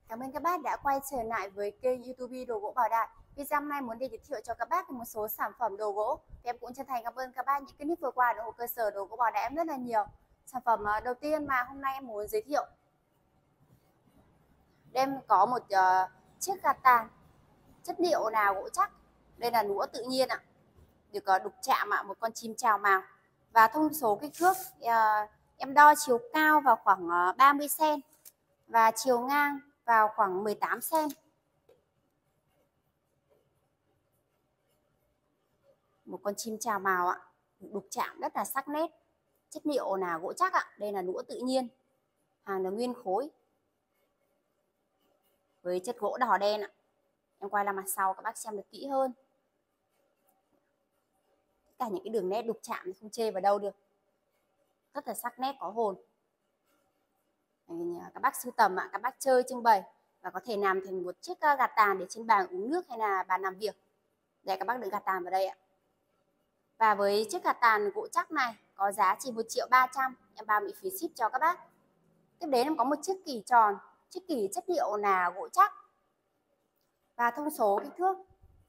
Cảm ơn các bác đã quay trở lại với kênh YouTube Đồ Gỗ Bảo Đại. Video hôm nay muốn giới thiệu cho các bác một số sản phẩm đồ gỗ. Em cũng chân thành cảm ơn các bác những cái clip vừa qua ủng hộ cơ sở Đồ Gỗ Bảo Đại em rất là nhiều. Sản phẩm đầu tiên mà hôm nay em muốn giới thiệu, em có một chiếc gạt tàn chất liệu là gỗ chắc. Đây là lũa tự nhiên ạ, được đục chạm ạ, một con chim chào mào. Và thông số kích thước em đo chiều cao vào khoảng 30 cm và chiều ngang vào khoảng 18 cm. Một con chim chào mào ạ, đục chạm rất là sắc nét, chất liệu là gỗ chắc ạ. Đây là lũa tự nhiên, hàng là nguyên khối với chất gỗ đỏ đen ạ. Em quay ra mặt sau các bác xem được kỹ hơn. Tất cả những cái đường nét đục chạm không chê vào đâu được, rất là sắc nét có hồn. Các bác sưu tầm ạ, các bác chơi trưng bày và có thể làm thành một chiếc gạt tàn để trên bàn uống nước hay là bàn làm việc. Để các bác đựng gạt tàn vào đây ạ. Và với chiếc gạt tàn gỗ chắc này có giá chỉ 1.300.000, em bao miễn phí ship cho các bác. Tiếp đến em có một chiếc kỷ tròn, chiếc kỷ chất liệu là gỗ chắc và thông số kích thước.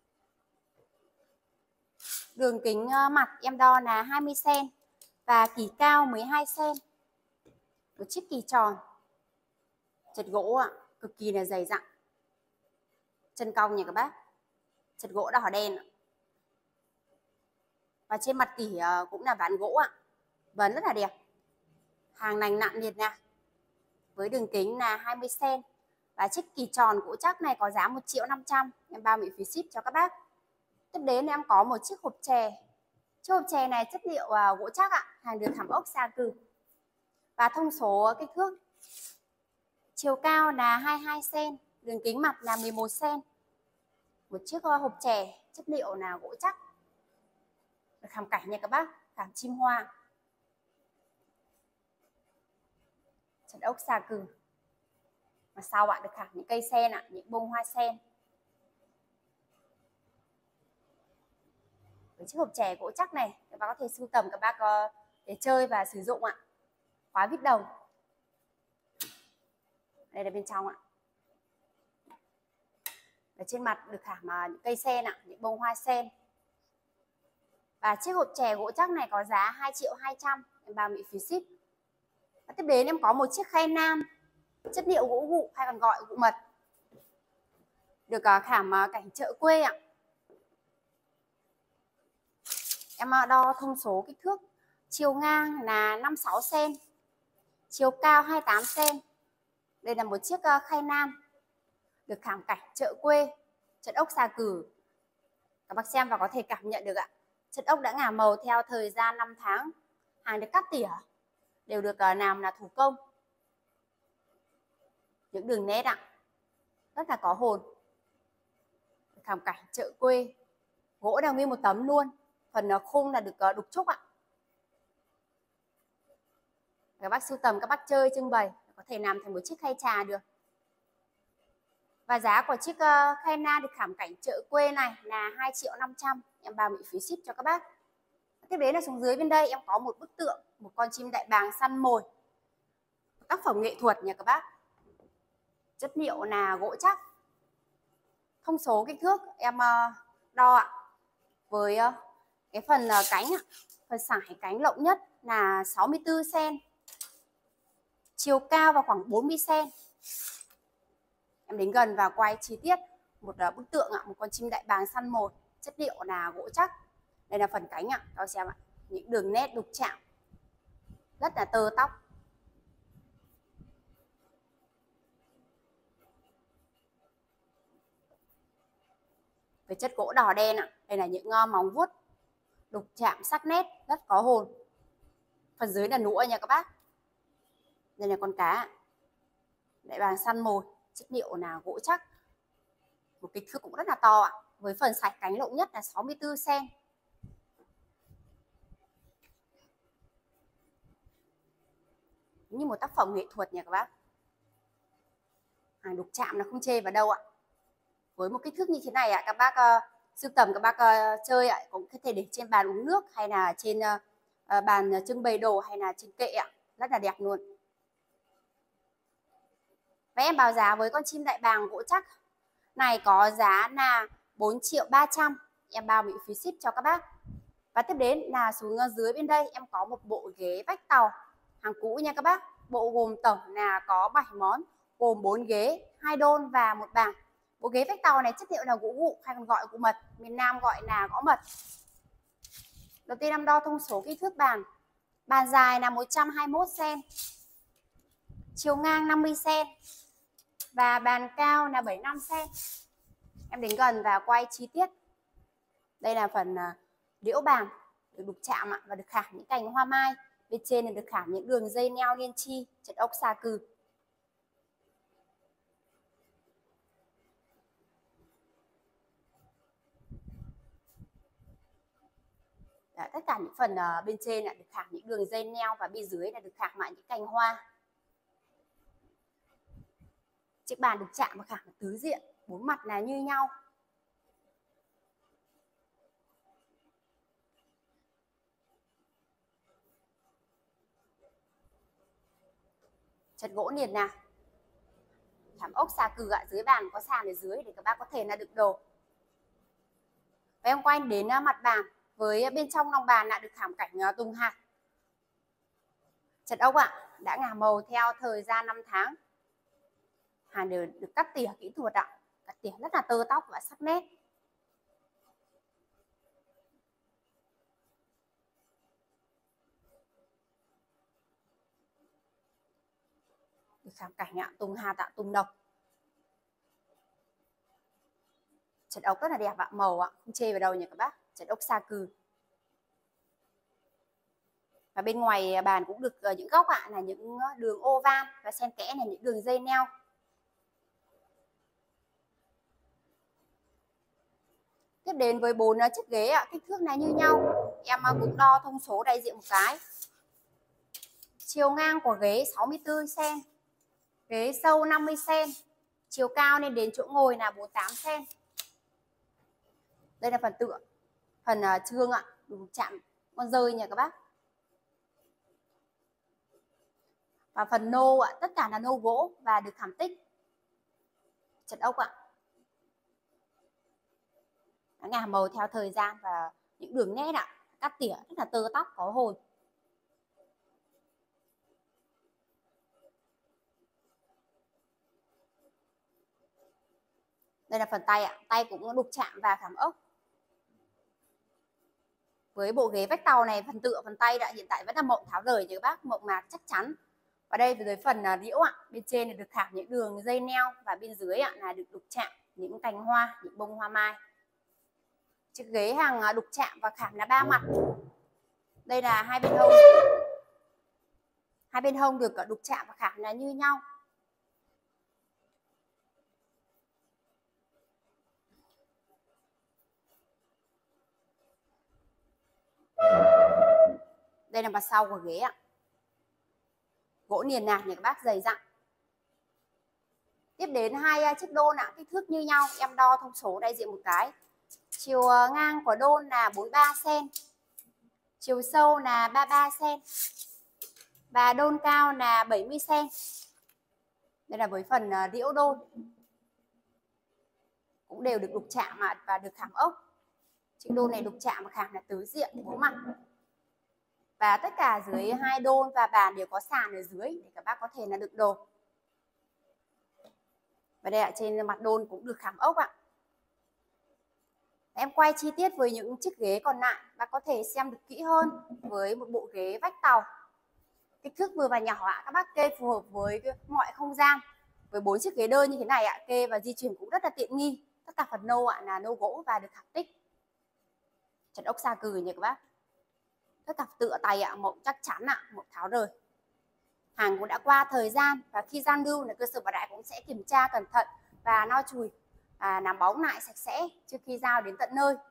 Đường kính mặt em đo là 20 cm và kỷ cao 12 cm. Một chiếc kỷ tròn, chật gỗ ạ, cực kỳ là dày dặn, chân cong nha các bác, chật gỗ đỏ đen ạ. Và trên mặt kỷ cũng là ván gỗ ạ, vân rất là đẹp, hàng lành nặn liệt nè, với đường kính là 20 cm. Và chiếc kỷ tròn gỗ chắc này có giá 1.500.000, em bao miễn phí ship cho các bác. Tiếp đến em có một chiếc hộp chè. Chiếc hộp chè này chất liệu gỗ chắc ạ, hàng được thảm ốc Sa Cừ. Và thông số kích thước, chiều cao là 22 cm, đường kính mặt là 11 cm. Một chiếc hộp chè chất liệu là gỗ chắc, được khảm cảnh nha các bác, khảm chim hoa, chất ốc Sa Cừ. Và sau bạn được khảm những cây sen ạ, những bông hoa sen. Với chiếc hộp chè gỗ chắc này các bác có thể sưu tầm các bác để chơi và sử dụng ạ. Khóa vít đồng, đây là bên trong ạ. Ở trên mặt được khảm những cây sen ạ, những bông hoa sen. Và chiếc hộp chè gỗ chắc này có giá 2.200.000, em bao miễn phí ship. Và tiếp đến em có một chiếc khay nam chất liệu gỗ gụ hay còn gọi gụ mật, được khảm cảnh chợ quê ạ. Em đo thông số kích thước, chiều ngang là 56 cm, chiều cao 28 cm. Đây là một chiếc khay nam được khảm cảnh chợ quê, chất ốc Sa Cừ. Các bác xem và có thể cảm nhận được ạ, chất ốc đã ngả màu theo thời gian 5 tháng, hàng được cắt tỉa, đều được làm là thủ công. Những đường nét ạ, rất là có hồn, khảm cảnh chợ quê, gỗ là nguyên một tấm luôn, phần khung là được đục trúc ạ. Các bác sưu tầm, các bác chơi trưng bày có thể làm thành một chiếc khay trà được. Và giá của chiếc khay na được khảm cảnh chợ quê này là 2.500.000, em bao miễn phí ship cho các bác. Tiếp đến là xuống dưới bên đây em có một bức tượng, một con chim đại bàng săn mồi, tác phẩm nghệ thuật nha các bác, chất liệu là gỗ chắc. Thông số kích thước em đo ạ, với cái phần cánh ạ, phần sải cánh rộng nhất là 64 cm, chiều cao vào khoảng 40 cm. Em đến gần và quay chi tiết một bức tượng ạ, một con chim đại bàng săn mồi, chất liệu là gỗ chắc. Đây là phần cánh ạ, các xem ạ, những đường nét đục chạm rất là tơ tóc. Với chất gỗ đỏ đen ạ, đây là những móng vuốt đục chạm sắc nét rất có hồn. Phần dưới là nũa nha các bác. Đây là con cá đại bàng săn mồi, chất liệu là gỗ chắc, một kích thước cũng rất là to ạ, với phần sải cánh rộng nhất là 64 cm. Như một tác phẩm nghệ thuật nha các bác, hàng đục chạm là không chê vào đâu ạ. Với một kích thước như thế này ạ, các bác sưu tầm, các bác chơi ạ, cũng có thể để trên bàn uống nước hay là trên bàn trưng bày đồ hay là trên kệ ạ, rất là đẹp luôn. Và em báo giá với con chim đại bàng gỗ chắc này có giá là 4.300.000. Em bao miễn phí ship cho các bác. Và tiếp đến là xuống dưới bên đây em có một bộ ghế vách tàu hàng cũ nha các bác. Bộ gồm tổng là có 7 món, gồm 4 ghế, 2 đôn và 1 bàn. Bộ ghế vách tàu này chất liệu là gỗ gụ hay còn gọi gỗ mật, miền Nam gọi là gõ mật. Đầu tiên em đo thông số kích thước bàn. Bàn dài là 121 cm, chiều ngang 50 cm và bàn cao là 75 cm. Em đến gần và quay chi tiết. Đây là phần liễu bàn được đục chạm và được khảm những cành hoa mai. Bên trên là được khảm những đường dây neo liên chi, chật ốc xà cừ. Đấy, tất cả những phần bên trên là được khảm những đường dây neo và bên dưới là được khảm lại những cành hoa. Chiếc bàn được chạm và khảm tứ diện, 4 mặt là như nhau. Chật gỗ niền nà, khảm ốc xà cừ ạ. Dưới bàn có sàn ở dưới để các bác có thể là đựng đồ. Và em quay đến mặt bàn với bên trong lòng bàn là được khảm cảnh tùng hạt. Chật ốc ạ, đã ngả màu theo thời gian 5 tháng. Hàng đều được cắt tỉa kỹ thuật ạ, cắt tỉa rất là tơ tóc và sắc nét. Được khảm cảnh ạ, tùng hạt ạ, tùng độc. Chật ốc rất là đẹp ạ, màu ạ, không chê vào đâu nhỉ các bác. Chật ốc xà cừ. Và bên ngoài bàn cũng được những góc ạ là những đường oval và xen kẽ là những đường dây neo. Tiếp đến với 4 chiếc ghế ạ, kích thước này như nhau. Em cũng đo thông số đại diện một cái. Chiều ngang của ghế 64 cm, ghế sâu 50 cm, chiều cao lên đến chỗ ngồi là 48 cm. Đây là phần tựa, phần trương ạ, đủ chạm con rơi nha các bác. Và phần nô ạ, tất cả là nô gỗ và được khảm tích. Chật ốc ạ. Ngả màu theo thời gian và những đường nét ạ, cắt tỉa rất là tơ tóc có hồn. Đây là phần tay ạ, tay cũng đục chạm và khảm ốc. Với bộ ghế vách tàu này, phần tựa phần tay đã hiện tại vẫn là mộng tháo rời như các bác, mộng mạc chắc chắn. Và đây dưới phần liễu ạ, bên trên là được khảm những đường dây neo và bên dưới ạ là được đục chạm những cành hoa, những bông hoa mai. Chiếc ghế hàng đục chạm và khảm là 3 mặt. Đây là hai bên hông. Hai bên hông được đục chạm và khảm là như nhau. Đây là mặt sau của ghế ạ. Gỗ niền nạc nha các bác, dày dặn. Tiếp đến hai chiếc đôn ạ, kích thước như nhau. Em đo thông số đại diện một cái. Chiều ngang của đôn là 43 cm, chiều sâu là 33 cm và đôn cao là 70 cm. Đây là với phần liễu đôn. Cũng đều được đục chạm và được khảm ốc. Chiếc đôn này đục chạm và khảm là tứ diện 4 mặt. Và tất cả dưới hai đôn và bàn đều có sàn ở dưới để các bác có thể là đựng đồ. Và đây ạ, trên mặt đôn cũng được khảm ốc ạ. Em quay chi tiết với những chiếc ghế còn lại, bác có thể xem được kỹ hơn với một bộ ghế vách tàu. Kích thước vừa và nhỏ ạ, các bác kê phù hợp với mọi không gian. Với 4 chiếc ghế đơn như thế này ạ, kê và di chuyển cũng rất là tiện nghi. Tất cả phần nô ạ là nô gỗ và được khảm tích. Chật ốc xà cừ nha các bác. Tất cả tựa tay ạ, mộng chắc chắn ạ, mộng tháo rời. Hàng cũng đã qua thời gian và khi giao lưu là cơ sở Bảo Đại cũng sẽ kiểm tra cẩn thận và lau chùi, làm bóng lại sạch sẽ trước khi giao đến tận nơi.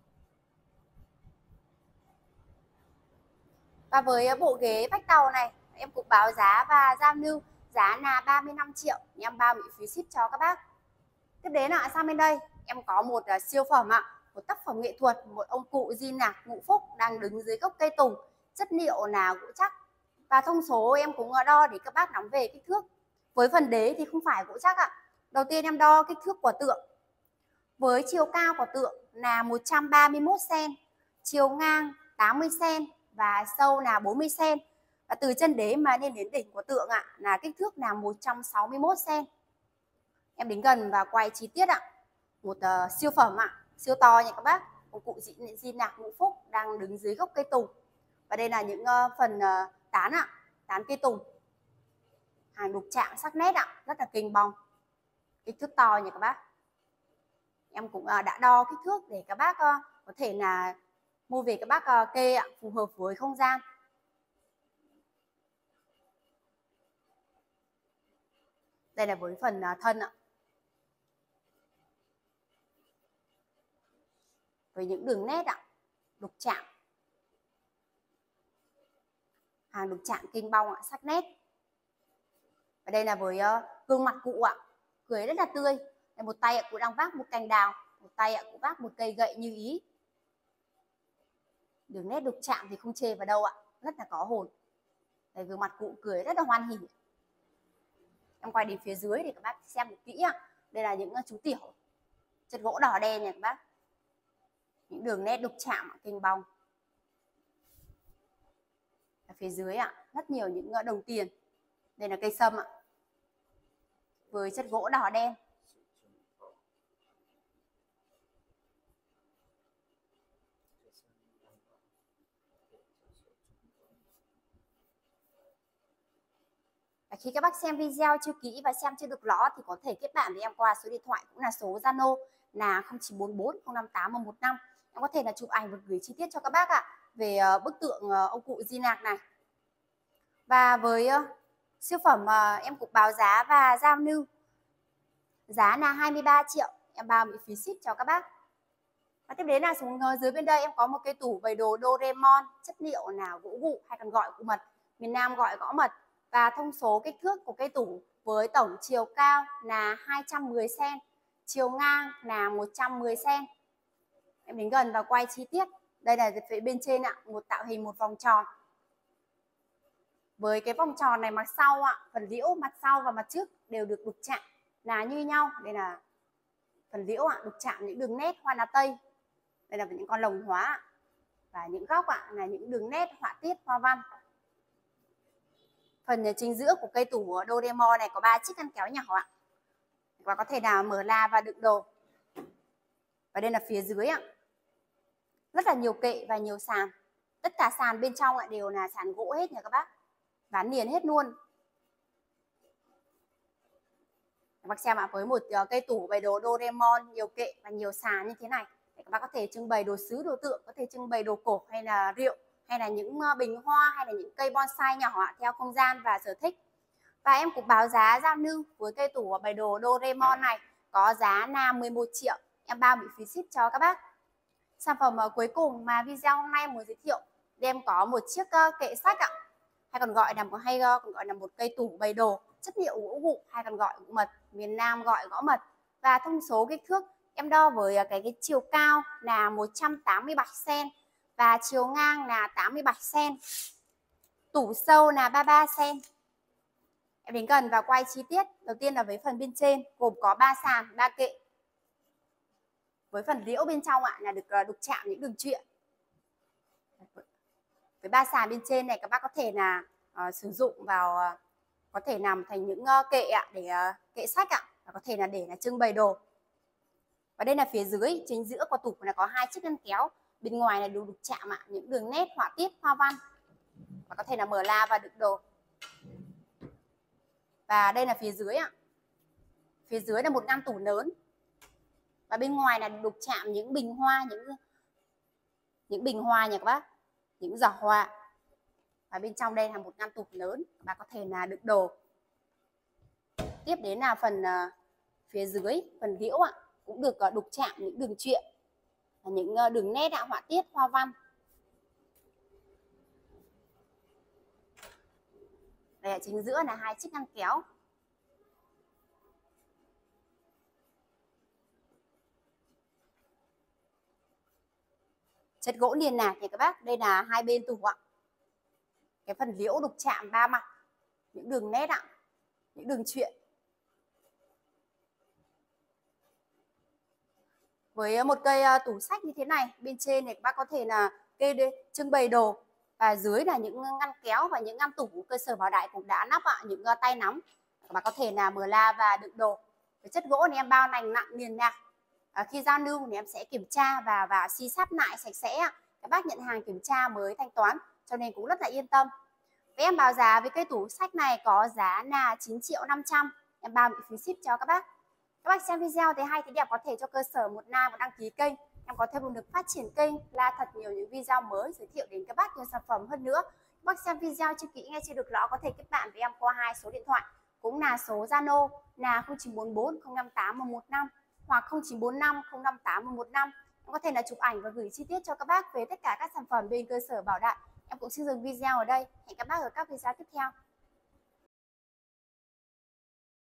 Và với bộ ghế vách tàu này Em cũng báo giá và giao lưu, giá là 35 triệu, em bao miễn phí ship cho các bác. Tiếp đến là sang bên đây em có một siêu phẩm ạ, một tác phẩm nghệ thuật, một ông cụ zin nạc ngũ phúc đang đứng dưới gốc cây tùng, chất liệu là gỗ chắc. Và thông số em cũng đo để các bác nắm về kích thước. Với phần đế thì không phải gỗ chắc ạ. Đầu tiên em đo kích thước của tượng. Với chiều cao của tượng là 131 cm, chiều ngang 80 cm và sâu là 40 cm. Và từ chân đế mà lên đến đỉnh của tượng ạ là kích thước là 161 cm. Em đến gần và quay chi tiết ạ. Một siêu phẩm ạ, siêu to nha các bác. Một cụ zin nạc ngũ phúc đang đứng dưới gốc cây tùng. Và đây là những phần tán ạ, tán cây tùng. Hàng đục chạm sắc nét ạ, rất là kinh bong. Kích thước to nha các bác. Em cũng đã đo kích thước để các bác có thể là mua về các bác kê ạ, phù hợp với không gian. Đây là với phần thân ạ. Với những đường nét ạ, đục chạm. Hàng đục chạm kinh bong ạ, sắc nét. Và đây là với gương mặt cụ ạ, cười rất là tươi. Đây, một tay cụ đang vác một cành đào, một tay cụ vác một cây gậy như ý. Đường nét đục chạm thì không chê vào đâu ạ, rất là có hồn. Đây, gương mặt cụ cười rất là hoan hỉ. Em quay đến phía dưới để các bác xem được kỹ ạ. Đây là những chú tiểu, chất gỗ đỏ đen này các bác. Những đường nét đục chạm kinh bong. Ở phía dưới ạ, rất nhiều những đồng tiền. Đây là cây sâm ạ, với chất gỗ đỏ đen. Và khi các bác xem video chưa kỹ và xem chưa được rõ thì có thể kết bạn với em qua số điện thoại cũng là số Zalo là 0944 058 115. Em có thể là chụp ảnh và gửi chi tiết cho các bác ạ về bức tượng ông cụ zin nạc này. Và với siêu phẩm em cũng báo giá và giao lưu, giá là 23 triệu, em bao miễn phí ship cho các bác. Và tiếp đến là xuống dưới bên đây em có một cây tủ bày đồ Doraemon, chất liệu là gỗ gụ hay còn gọi cụ mật, miền Nam gọi gõ mật. Và thông số kích thước của cây tủ với tổng chiều cao là 210 cm, chiều ngang là 110 cm. Em đến gần và quay chi tiết. Đây là phía bên trên ạ, một tạo hình một vòng tròn. Với cái vòng tròn này mặt sau ạ, phần liễu mặt sau và mặt trước đều được đục chạm là như nhau. Đây là phần liễu ạ, đục chạm những đường nét hoa lá tây. Đây là những con lồng hóa và những góc ạ là những đường nét họa tiết hoa văn. Phần chính giữa của cây tủ Doraemon này có 3 chiếc ngăn kéo nhỏ ạ, và có thể là mở la và đựng đồ. Và đây là phía dưới ạ, rất là nhiều kệ và nhiều sàn. Tất cả sàn bên trong ạ đều là sàn gỗ hết nha các bác, ván liền hết luôn. Các bác xem ạ, với một cây tủ bày đồ Doraemon nhiều kệ và nhiều sàn như thế này, các bác có thể trưng bày đồ sứ đồ tượng, có thể trưng bày đồ cổ hay là rượu, hay là những bình hoa, hay là những cây bonsai nhỏ theo không gian và sở thích. Và em cũng báo giá giao lưu với cây tủ bày đồ Doraemon này có giá là 11 triệu, em bao miễn phí ship cho các bác. Sản phẩm cuối cùng mà video hôm nay muốn giới thiệu, em có một chiếc kệ sách ạ, hay còn gọi là một cây tủ bày đồ chất liệu gỗ gụ hay còn gọi gỗ mật, miền Nam gọi gõ mật. Và thông số kích thước em đo với cái chiều cao là 187 cm và chiều ngang là 87 cm. Tủ sâu là 33 cm. Em đến gần và quay chi tiết. Đầu tiên là với phần bên trên gồm có 3 sàn, 3 kệ. Với phần liễu bên trong ạ là được đục chạm những đường truyện. Với 3 sàn bên trên này các bác có thể là sử dụng vào, có thể làm thành những kệ ạ, để kệ sách ạ, và có thể là để là trưng bày đồ. Và đây là phía dưới, chính giữa của tủ là có 2 chiếc ngăn kéo, bên ngoài là được đục chạm ạ, những đường nét họa tiết hoa văn, và có thể là mở la và đựng đồ. Và đây là phía dưới ạ, phía dưới là một ngăn tủ lớn, và bên ngoài là đục chạm những bình hoa, những bình hoa nha các bác, những giỏ hoa. Và bên trong đây là một ngăn tủ lớn, các bác có thể là đựng đồ. Tiếp đến là phần phía dưới, phần liễu ạ, cũng được đục chạm những đường truyện, những đường nét ạ, họa tiết hoa văn. Đây ở chính giữa là hai chiếc ngăn kéo. Chất gỗ niền nạc thì các bác, đây là hai bên tủ ạ. Cái phần liễu đục chạm ba mặt, những đường nét ạ, những đường truyện. Với một cây tủ sách như thế này, bên trên này các bác có thể là kê trưng bày đồ, và dưới là những ngăn kéo và những ngăn tủ cơ sở Bảo Đại cũng đã nắp ạ, những tay nắm các bác có thể là mở la và đựng đồ. Cái chất gỗ này em bao lành nặng niền nạc. Khi giao lưu thì em sẽ kiểm tra và xi sát lại sạch sẽ. Các bác nhận hàng kiểm tra mới thanh toán, cho nên cũng rất là yên tâm. Với em báo giá với cây tủ sách này có giá là 9.500.000, em bao miễn phí ship cho các bác. Các bác xem video thấy hay thấy đẹp có thể cho cơ sở một like và đăng ký kênh. Em có thêm động lực phát triển kênh là thật nhiều những video mới giới thiệu đến các bác nhiều sản phẩm hơn nữa. Các bác xem video chưa kỹ nghe chưa được rõ có thể kết bạn với em qua hai số điện thoại, cũng là số Zalo là 0944 058 115 hoặc 0945 058 115. Em có thể là chụp ảnh và gửi chi tiết cho các bác về tất cả các sản phẩm bên cơ sở Bảo Đại. Em cũng xin dừng video ở đây. Hẹn các bác ở các video tiếp theo.